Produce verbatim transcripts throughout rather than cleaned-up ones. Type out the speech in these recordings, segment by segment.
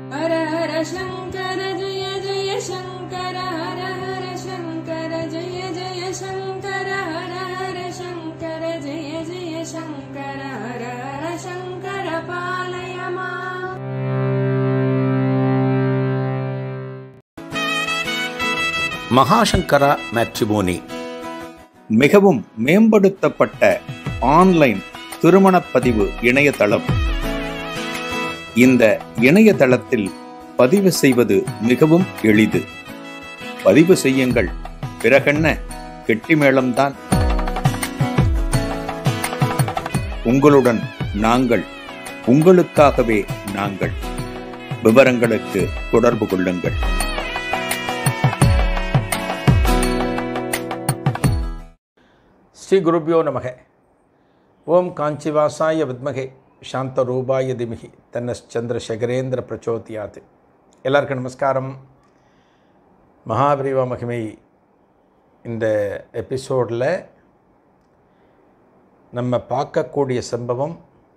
ஹர ஹர சங்கர ஜெய ஜெய சங்கர ஹர ஹர சங்கர ஜெய ஜெய சங்கர ஹர ஹர சங்கர ஜெய ஜெய சங்கர ஹர ஹர சங்கர பாலய மாம். மகாசங்கரா மேட்ரிமோனி மிகவும் மேம்படுத்தப்பட்ட ஆன்லைன் திருமணப்பதிவு இணையதளம். இந்த இணையதளத்தில் பதிவு செய்வது மிகவும் எளிது. பதிவு செய்யுங்கள், பிறகென்ன கெட்டிமேளம்தான். உங்களுடன் நாங்கள், உங்களுக்காகவே நாங்கள். விவரங்களுக்கு தொடர்பு கொள்ளுங்கள். ஸ்ரீ குருபியோ நமக. ஓம் காஞ்சிவாசாய வித்மகே சாந்த ரூபாய திமிகி தன்னச்சந்திரசேகரேந்திர பிரச்சோதியாத். எல்லாருக்கும் நமஸ்காரம். மகாபிரிவா மகிமை இந்த எபிசோடில் நம்ம பார்க்கக்கூடிய சம்பவம்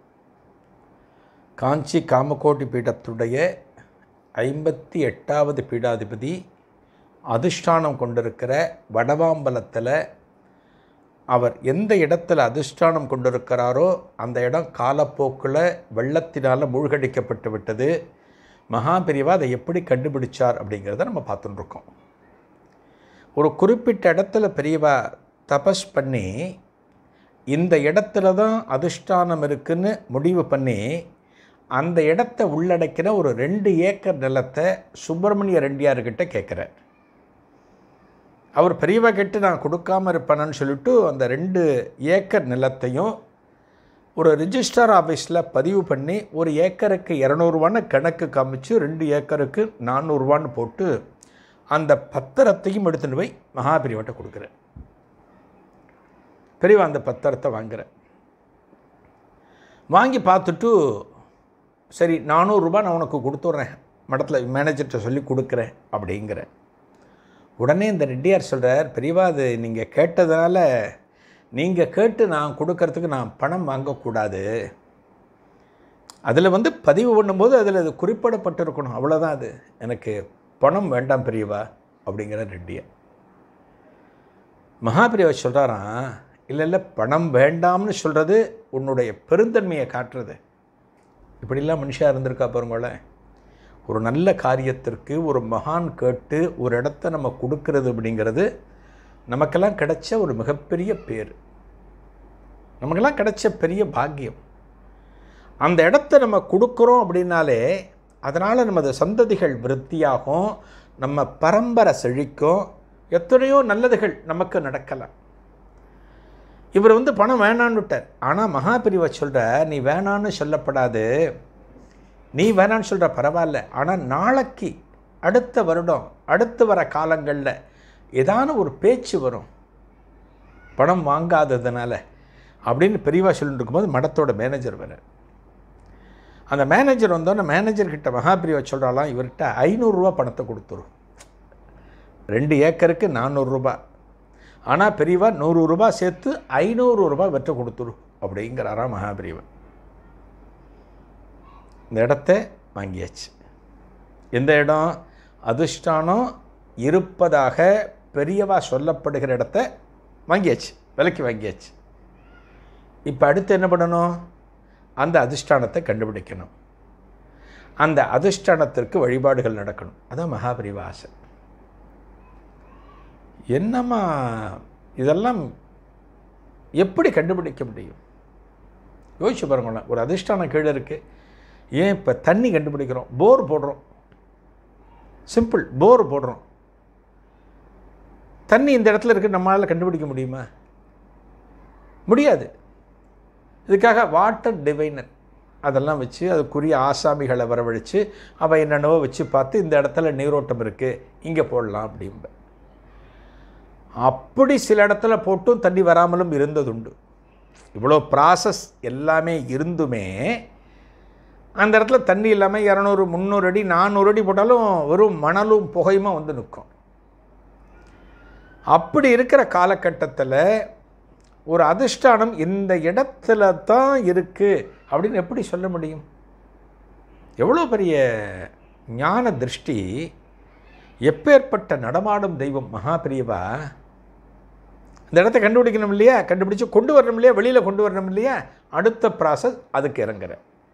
காஞ்சி காமகோட்டி பீடத்துடைய ஐம்பத்தி எட்டாவது பீடாதிபதி அதிஷ்டானம் கொண்டிருக்கிற வடவாம்பலத்தில் அவர் எந்த இடத்துல அதிஷ்டானம் கொண்டிருக்கிறாரோ அந்த இடம் காலப்போக்கில் வெள்ளத்தினால் மூழ்கடிக்கப்பட்டு விட்டது. மகாபிரிவா அதை எப்படி கண்டுபிடிச்சார் அப்படிங்கிறத நம்ம பார்த்துட்டுருக்கோம். ஒரு குறிப்பிட்ட இடத்துல பெரியவா தபஸ் பண்ணி இந்த இடத்துல தான் அதிஷ்டானம் இருக்குன்னு முடிவு பண்ணி அந்த இடத்த உள்ளடக்கின ஒரு ரெண்டு ஏக்கர் நிலத்தை சுப்பிரமணிய ரெட்டியார்கிட்ட கேட்குறார். அவர் பெரியவா கேட்டு நான் கொடுக்காமல் இருப்பேன்னு சொல்லிட்டு அந்த ரெண்டு ஏக்கர் நிலத்தையும் ஒரு ரிஜிஸ்டர் ஆஃபீஸில் பதிவு பண்ணி ஒரு ஏக்கருக்கு இரநூறுவான்னு கணக்கு காமிச்சு ரெண்டு ஏக்கருக்கு நானூறுரூவான்னு போட்டு அந்த பத்திரத்தையும் எடுத்துகிட்டு போய் மகாபிரிவாட்ட கொடுக்குறேன். பெரியவா அந்த பத்திரத்தை வாங்குகிறேன். வாங்கி பார்த்துட்டு சரி நானூறுரூபா நான் உனக்கு கொடுத்துட்றேன், மடத்தில் மேனேஜர்கிட்ட சொல்லி கொடுக்குறேன் அப்படிங்கிறேன். உடனே இந்த ரெட்டியார் சொல்கிறார், பெரியவா அது நீங்கள் கேட்டதுனால நீங்கள் கேட்டு நான் கொடுக்கறதுக்கு நான் பணம் வாங்கக்கூடாது. அதில் வந்து பதிவு பண்ணும்போது அதில் அது குறிப்பிடப்பட்டிருக்கணும், அவ்வளோதான். அது எனக்கு பணம் வேண்டாம் பெரியவா அப்படிங்கிற ரெட்டியார். மகாபிரிவா சொல்கிறாராம், இல்லை இல்லை பணம் வேண்டாம்னு சொல்கிறது உன்னுடைய பெருந்தன்மையை காட்டுறது. இப்படிலாம் மனுஷாக இருந்திருக்கா பாருங்களேன். ஒரு நல்ல காரியத்திற்கு ஒரு மகான் கேட்டு ஒரு இடத்த நம்ம கொடுக்கறது அப்படிங்கிறது நமக்கெல்லாம் கிடைச்ச ஒரு மிகப்பெரிய பேர், நமக்கெல்லாம் கிடைச்ச பெரிய பாக்கியம். அந்த இடத்த நம்ம கொடுக்குறோம் அப்படின்னாலே அதனால் நமது சந்ததிகள் விருத்தியாகும், நம்ம பரம்பரை செழிக்கும், எத்தனையோ நல்லதுகள் நமக்கு நடக்கலாம். இவர் வந்து பணம் வேணான்னு விட்டார். ஆனால் மகாபிரிவா சொல்கிற, நீ வேணான்னு சொல்லப்படாது, நீ வேணான்னு சொல்கிற பரவாயில்ல, ஆனால் நாளைக்கு அடுத்த வருடம் அடுத்து வர காலங்களில் ஏதான ஒரு பேச்சு வரும் பணம் வாங்காததுனால அப்படின்னு பெரியவா சொல்லிட்டு இருக்கும்போது மடத்தோட மேனேஜர் வர. அந்த மேனேஜர் வந்தோன்னே மேனேஜர்கிட்ட மகாபிரிவா சொல்கிறாலாம், இவர்கிட்ட ஐநூறுரூவா பணத்தை கொடுத்துரும், ரெண்டு ஏக்கருக்கு நானூறுரூபா, ஆனால் பெரியவா நூறு ரூபா சேர்த்து ஐநூறு ரூபா வெற்ற கொடுத்துரும் அப்படிங்கிறாராம் மகாபிரிவா. இந்த இடத்த வாங்கியாச்சு. எந்த இடம்? அதிஷ்டானம் இருப்பதாக பெரியவா சொல்லப்படுகிற இடத்த வாங்கியாச்சு, விலைக்கு வாங்கியாச்சு. இப்போ அடுத்து என்ன பண்ணணும்? அந்த அதிஷ்டானத்தை கண்டுபிடிக்கணும், அந்த அதிஷ்டானத்திற்கு வழிபாடுகள் நடக்கணும். அதான் மகாபிரிவா ஆசை. என்னம்மா இதெல்லாம் எப்படி கண்டுபிடிக்க முடியும்? யோசிச்சு பாருங்களேன். ஒரு அதிஷ்டானம் கீழே இருக்குது. ஏன் இப்போ தண்ணி கண்டுபிடிக்கிறோம், போர் போடுறோம், சிம்பிள் போர் போடுறோம். தண்ணி இந்த இடத்துல இருக்குது, நம்மளால் கண்டுபிடிக்க முடியுமா? முடியாது. இதுக்காக வாட்டர் டிவைனர் அதெல்லாம் வச்சு அதுக்குரிய ஆசாமிகளை வரவழைச்சு அவள் என்னென்னவோ வச்சு பார்த்து இந்த இடத்துல நீரோட்டம் இருக்குது, இங்கே போடலாம் அப்படிம்ப. அப்படி சில இடத்துல போட்டும் தண்ணி வராமலும் இருந்ததுண்டு. இவ்வளோ ப்ராசஸ் எல்லாமே இருந்துமே அந்த இடத்துல தண்ணி இல்லாமல் இரநூறு முந்நூறு அடி நானூறு அடி போட்டாலும் வெறும் மணலும் புகையுமா வந்து நிற்கும். அப்படி இருக்கிற காலகட்டத்தில் ஒரு அதிஷ்டானம் இந்த இடத்துல தான் இருக்குது அப்படின்னு எப்படி சொல்ல முடியும்? எவ்வளோ பெரிய ஞான திருஷ்டி. எப்பேற்பட்ட நடமாடும் தெய்வம் மகாபிரியவா. இந்த இடத்த கண்டுபிடிக்கணும் இல்லையா, கண்டுபிடிச்சு கொண்டு வரணும் இல்லையா, வெளியில் கொண்டு வரணும் இல்லையா, அடுத்த ப்ராசஸ் அதுக்கு இறங்குற.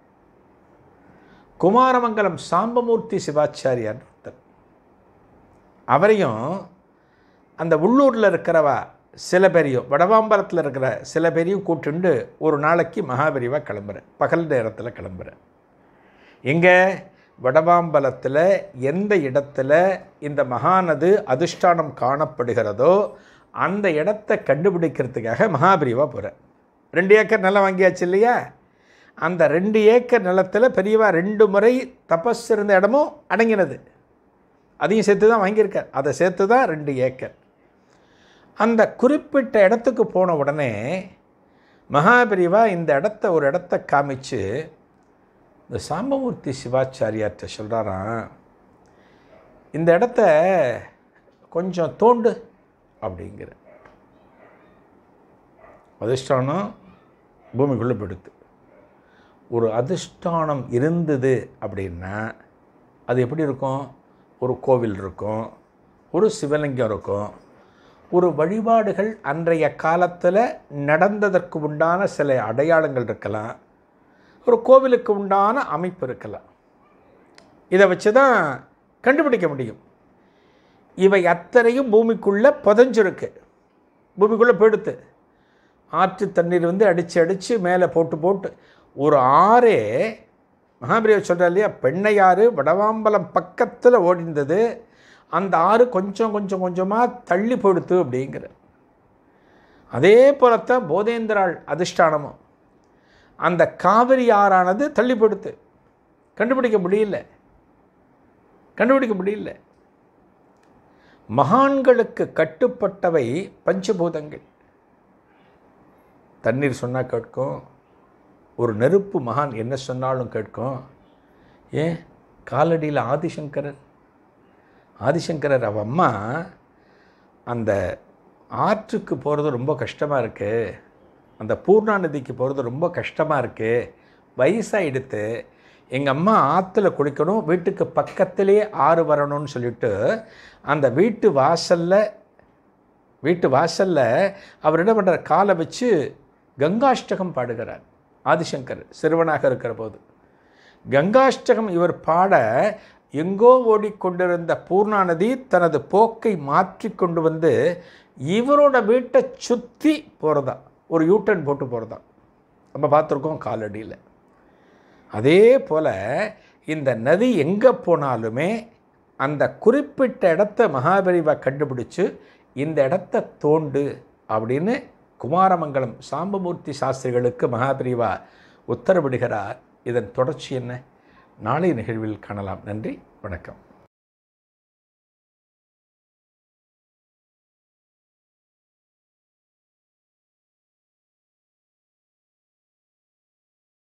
குமாரமங்கலம் சாம்பமூர்த்தி சிவாச்சாரியார் ஒருத்தர். அவரையும் அந்த உள்ளூரில் இருக்கிறவா சில பேரையும், வடவாம்பரத்தில் இருக்கிற சில பேரையும் கூட்டுண்டு ஒரு நாளைக்கு மகாபெரிவா கிளம்புறேன். பகல் நேரத்தில் கிளம்புறேன். எங்கே? வடவாம்பலத்தில் எந்த இடத்துல இந்த மகானது அதிஷ்டானம் காணப்படுகிறதோ அந்த இடத்த கண்டுபிடிக்கிறதுக்காக மகாபெரிவா போகிறேன். ரெண்டு ஏக்கர் நிலம் வாங்கியாச்சு இல்லையா, அந்த ரெண்டு ஏக்கர் நிலத்தில் பெரியவா ரெண்டு முறை தபஸ் இருந்த இடமும் அடங்கினது. அதையும் சேர்த்து தான் வாங்கியிருக்கார். அதை சேர்த்து தான் ரெண்டு ஏக்கர். அந்த குறிப்பிட்ட இடத்துக்கு போன உடனே மகாபெரிவா இந்த இடத்த ஒரு இடத்த காமிச்சு இந்த சாம்பமூர்த்தி சிவாச்சாரியார்கிட்ட சொல்கிறாராம், இந்த இடத்த கொஞ்சம் தோண்டு அப்படிங்கிற. அதிஷ்டானம் பூமிக்குள்ளே படுத்து. ஒரு அதிஷ்டானம் இருந்தது அப்படின்னா அது எப்படி இருக்கும்? ஒரு கோவில் இருக்கும், ஒரு சிவலிங்கம் இருக்கும், ஒரு வழிபாடுகள் அன்றைய காலத்தில் நடந்ததற்கு உண்டான சில அடையாளங்கள் இருக்கலாம், ஒரு கோவிலுக்கு உண்டான அமைப்பு இருக்கலாம். இதை வச்சு தான் கண்டுபிடிக்க முடியும். இவை அத்தனையும் பூமிக்குள்ளே புதஞ்சிருக்கு, பூமிக்குள்ளே போயிடுத்து. ஆற்று தண்ணீர் வந்து அடித்து அடித்து மேலே போட்டு போட்டு ஒரு ஆறே மகாபெரிவா சொல்கிறார் இல்லையா, பெண்ணையாறு வடவாம்பலம் பக்கத்தில் ஓடிந்தது, அந்த ஆறு கொஞ்சம் கொஞ்சம் கொஞ்சமாக தள்ளி போடுத்து அப்படிங்கிற. அதே போலத்தான் போதேந்திராள் அதிஷ்டானமும் அந்த காவிரி ஆறானது தள்ளி போடுத்து. கண்டுபிடிக்க முடியல, கண்டுபிடிக்க முடியல. மகான்களுக்கு கட்டுப்பட்டவை பஞ்சபூதங்கள். தண்ணீர் சொன்னால் கேட்கும், ஒரு நெருப்பு மகான் என்ன சொன்னாலும் கேட்கும். ஏன் காலடியில் ஆதிசங்கரர், ஆதிசங்கரர் அவ அம்மா அந்த ஆற்றுக்கு போகிறது ரொம்ப கஷ்டமாக இருக்குது, அந்த பூர்ணா நதிக்கு போகிறது ரொம்ப கஷ்டமாக இருக்குது, வயசாகிடுத்து, எங்கள் அம்மா ஆற்றுல குளிக்கணும், வீட்டுக்கு பக்கத்திலே ஆறு வரணும்னு சொல்லிவிட்டு அந்த வீட்டு வாசலில் வீட்டு வாசலில் அவர் என்ன பண்ணுற, காலை வச்சு கங்காஷ்டகம் பாடுகிறார். ஆதிசங்கர் சிறுவனாக இருக்கிற போது கங்காஷ்டகம் இவர் பாட, எங்கோ ஓடிக்கொண்டிருந்த பூர்ணா நதி தனது போக்கை மாற்றி கொண்டு வந்து இவரோட வீட்டை சுற்றி போகிறதா, ஒரு யூட்டன் போட்டு போகிறதா நம்ம பார்த்துருக்கோம் காலடியில். அதே போல் இந்த நதி எங்கே போனாலுமே அந்த குறிப்பிட்ட இடத்த மகாபெரிவா கண்டுபிடிச்சு இந்த இடத்த தோண்டு அப்படின்னு குமாரமங்கலம் சாம்பமூர்த்தி சாஸ்திரிகளுக்கு மகாபெரிவா உத்தரவிடுகிறார். இதன் தொடர்ச்சி என்ன? நாளை நிகழ்வில் காணலாம். நன்றி, வணக்கம்.